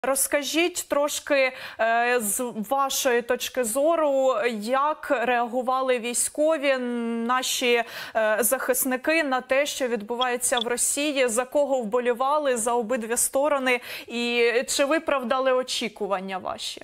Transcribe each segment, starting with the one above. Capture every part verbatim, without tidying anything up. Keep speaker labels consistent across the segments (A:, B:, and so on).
A: Розкажіть трошки е, з вашої точки зору, як реагували військові, наші е, захисники на те, що відбувається в Росії, за кого вболівали, за обидві сторони, і чи виправдали очікування ваші?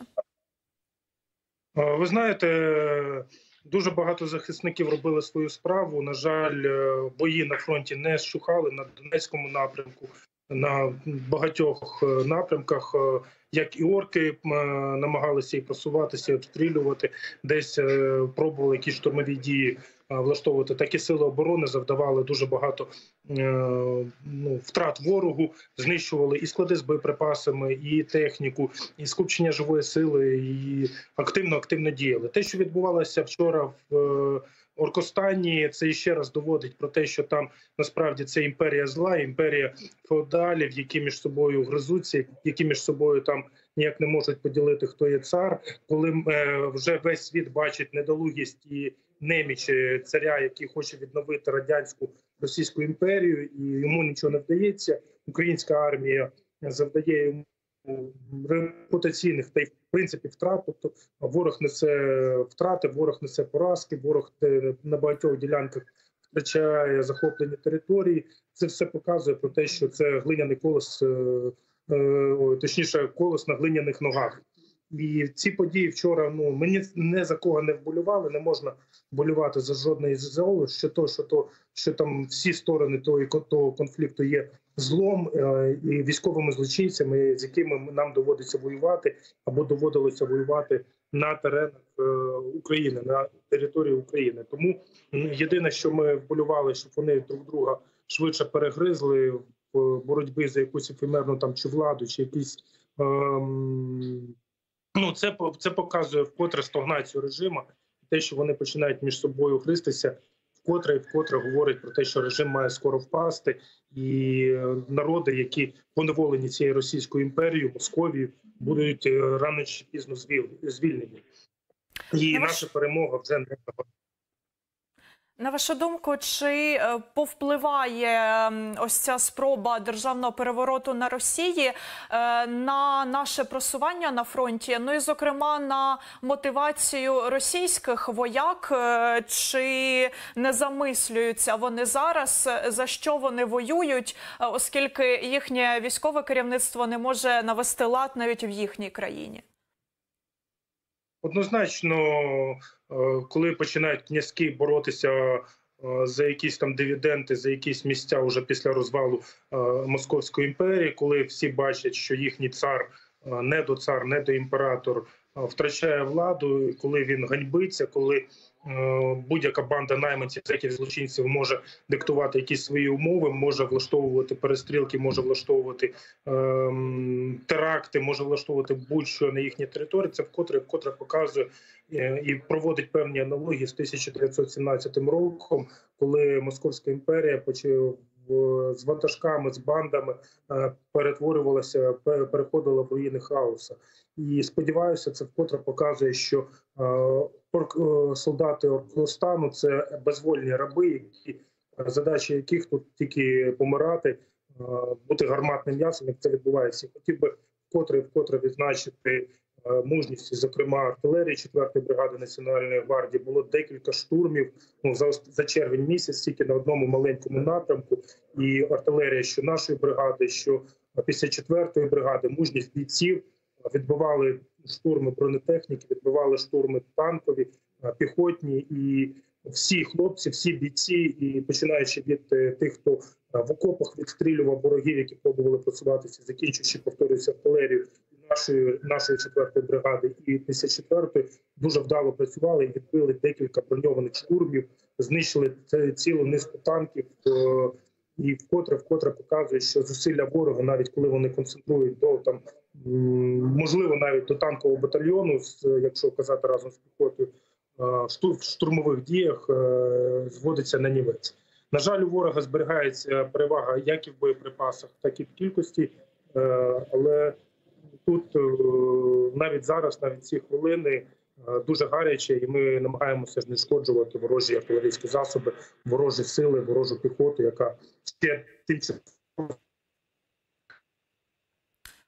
B: Ви знаєте, дуже багато захисників робили свою справу. На жаль, бої на фронті не щухали на Донецькому напрямку, на багатьох напрямках, як і орки намагалися і просуватися, і обстрілювати, десь пробували якісь штурмові дії влаштовувати, так і сили оборони завдавали дуже багато ну, втрат ворогу, знищували і склади з боєприпасами, і техніку, і скупчення живої сили, і активно-активно діяли. Те, що відбувалося вчора в Оркостані, це ще раз доводить про те, що там насправді це імперія зла, імперія феодалів, які між собою гризуться, які між собою там ніяк не можуть поділити, хто є цар. Коли е, вже весь світ бачить недолугість і неміч царя, який хоче відновити радянську російську імперію, і йому нічого не вдається, українська армія завдає йому репутаційних та й в принципі втрат. Тобто ворог несе втрати, ворог несе поразки, ворог на багатьох ділянках втрачає захоплені території. Це все показує про те, що це глиняний колос, точніше колос на глиняних ногах. І ці події вчора, ну, мені не за кого не вболювали, не можна вболювати за жодне із ЗО, що то, що то, що там всі сторони того, того конфлікту є злом е, і військовими злочинцями, з якими нам доводиться воювати або доводилося воювати на теренах е, України, на території України. Тому єдине, що ми вболювали, щоб вони друг друга швидше перегризли в боротьбі за якусь ефемерну там чи владу, чи якісь е, Ну, це, це показує вкотре стагнацію режиму, те, що вони починають між собою христися, вкотре і вкотре говорить про те, що режим має скоро впасти, і народи, які поневолені цією Російською імперією, Московією, будуть рано чи пізно звільнені. І наша перемога вже не набагато.
A: На вашу думку, чи повпливає ось ця спроба державного перевороту на Росії на наше просування на фронті, ну і, зокрема, на мотивацію російських вояк? Чи не замислюються вони зараз, за що вони воюють, оскільки їхнє військове керівництво не може навести лад навіть в їхній країні?
B: Однозначно, коли починають князьки боротися за якісь там дивіденди, за якісь місця уже після розвалу Московської імперії, коли всі бачать, що їхній цар, недоцар, недоімператор втрачає владу, коли він ганьбиться, коли будь-яка банда найманців, зеків, злочинців може диктувати якісь свої умови, може влаштовувати перестрілки, може влаштовувати ем, теракти, може влаштовувати будь-що на їхній території. Це вкотре, вкотре показує е, і проводить певні аналогії з тисяча дев'ятсот сімнадцятим роком, коли Московська імперія почала з ватажками, з бандами перетворювалася, переходила в руїни хаоса. І сподіваюся, це вкотре показує, що солдати Оркостану – це безвольні раби, які, задача яких тут тільки помирати, бути гарматним м'ясом, як це відбувається. Хотів би вкотре вкотре відзначити мужність, зокрема, артилерії четвертої бригади Національної гвардії. Було декілька штурмів ну, за, за червень місяць, тільки на одному маленькому напрямку. І артилерія що нашої бригади, що після четвертої бригади, мужність бійців, відбивали штурми бронетехніки, відбивали штурми танкові, піхотні. І всі хлопці, всі бійці, і починаючи від тих, хто в окопах відстрілював ворогів, які пробували просуватися, закінчуючи, повторююся, артилерію нашої, нашої четвертої бригади і п'ятдесят четвертої, дуже вдало працювали і відбили декілька броньованих штурмів, знищили цілу низку танків. І вкотре, вкотре показує, що зусилля ворога, навіть коли вони концентрують до там, можливо, навіть до танкового батальйону, якщо казати разом з піхотою, в штурмових діях зводиться на нівець. На жаль, у ворога зберігається перевага як і в боєприпасах, так і в кількості, але тут навіть зараз, навіть ці хвилини дуже гаряче, і ми намагаємося знешкоджувати ворожі артилерійські засоби, ворожі сили, ворожу піхоту, яка ще тимчасово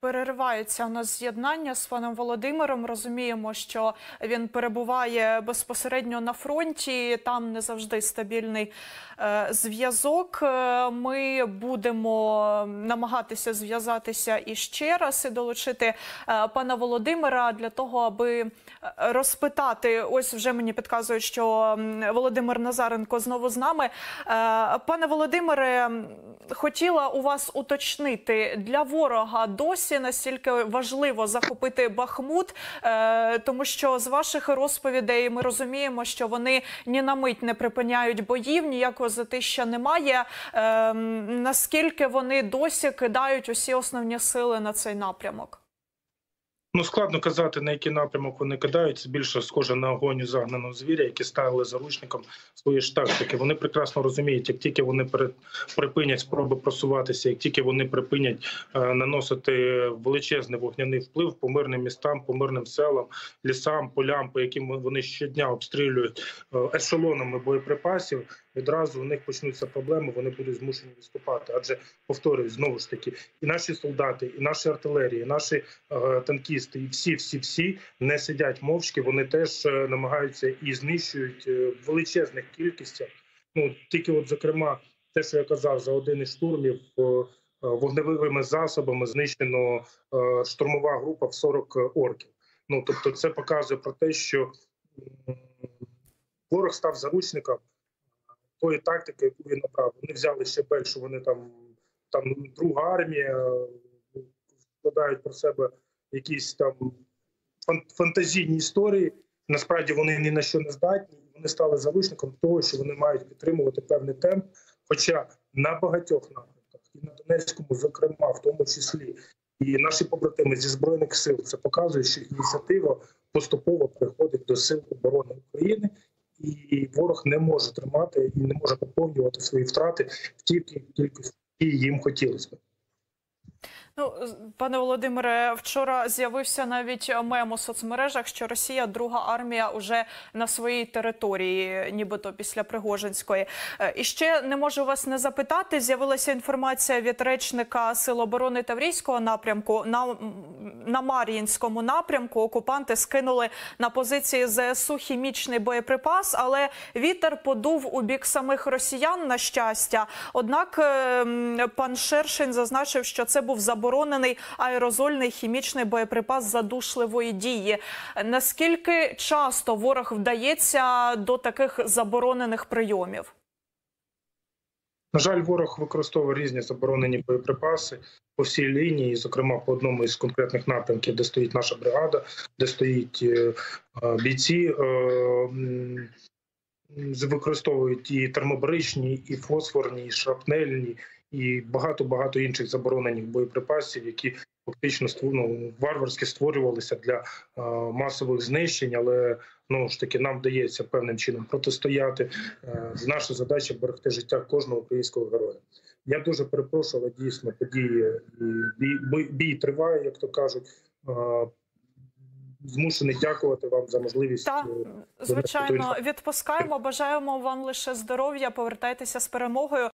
A: Переривається у нас з'єднання з паном Володимиром. Розуміємо, що він перебуває безпосередньо на фронті, там не завжди стабільний е, зв'язок. Е, Ми будемо намагатися зв'язатися іще раз і долучити е, пана Володимира для того, аби розпитати. Ось вже мені підказують, що Володимир Назаренко знову з нами. Е, Пане Володимире, хотіла у вас уточнити, для ворога досі настільки важливо захопити Бахмут, е, тому що з ваших розповідей ми розуміємо, що вони ні на мить не припиняють боїв, ніякого затища немає. Е, наскільки вони досі кидають усі основні сили на цей напрямок?
B: Ну, складно казати, на який напрямок вони кидають. Це більше схоже на огонь загнаного звіря, які ставили заручником свої ж тактики. Вони прекрасно розуміють, як тільки вони припинять спроби просуватися, як тільки вони припинять е, наносити величезний вогняний вплив по мирним містам, по мирним селам, лісам, полям, по яким вони щодня обстрілюють е, ешелонами боєприпасів, відразу у них почнуться проблеми, вони будуть змушені відступати. Адже, повторюю, знову ж таки, і наші солдати, і наші артилерії, і наші е, танкісти, і всі-всі-всі не сидять мовчки, вони теж е, намагаються і знищують е, в величезних кількостях. Ну, тільки от, зокрема, те, що я казав, за один із штурмів е, вогневими засобами знищено е, штурмова група в сорок орків. Ну, тобто це показує про те, що е, ворог став заручником тої тактики, яку він набрав. Вони взяли Щебель, що вони там, там друга армія, складають про себе якісь там фантазійні історії. Насправді вони ні на що не здатні. Вони стали заручником того, що вони мають підтримувати певний темп. Хоча на багатьох напрямках, і на Донецькому, зокрема, в тому числі, і наші побратими зі Збройних сил, це показує, що ініціатива поступово приходить до Сил оборони України. І ворог не може тримати і не може поповнювати свої втрати в тій кількості, які їм хотілося б.
A: Ну, пане Володимире, вчора з'явився навіть мем у соцмережах, що Росія друга армія уже на своїй території, нібито після Пригожинської. І ще не можу вас не запитати, з'явилася інформація від речника Сил оборони Таврійського напрямку. На, на Мар'їнському напрямку окупанти скинули на позиції ЗСУ хімічний боєприпас, але вітер подув у бік самих росіян, на щастя. Однак пан Шершень зазначив, що це був заборонений заборонений аерозольний хімічний боєприпас задушливої дії. Наскільки часто ворог вдається до таких заборонених прийомів?
B: На жаль, ворог використовує різні заборонені боєприпаси по всій лінії, зокрема по одному із конкретних напрямків, де стоїть наша бригада, де стоїть бійці, використовують і термобаричні, і фосфорні, і шрапнельні, і багато-багато інших заборонених боєприпасів, які фактично ну, варварськи створювалися для а, масових знищень, але ну ж таки нам вдається певним чином протистояти. А, наша задача – берегти життя кожного українського героя. Я дуже перепрошую, але дійсно події, бій, бій, бій триває, як то кажуть. А, змушений дякувати вам за можливість.
A: Так, звичайно, відпускаємо. Бажаємо вам лише здоров'я, повертайтеся з перемогою.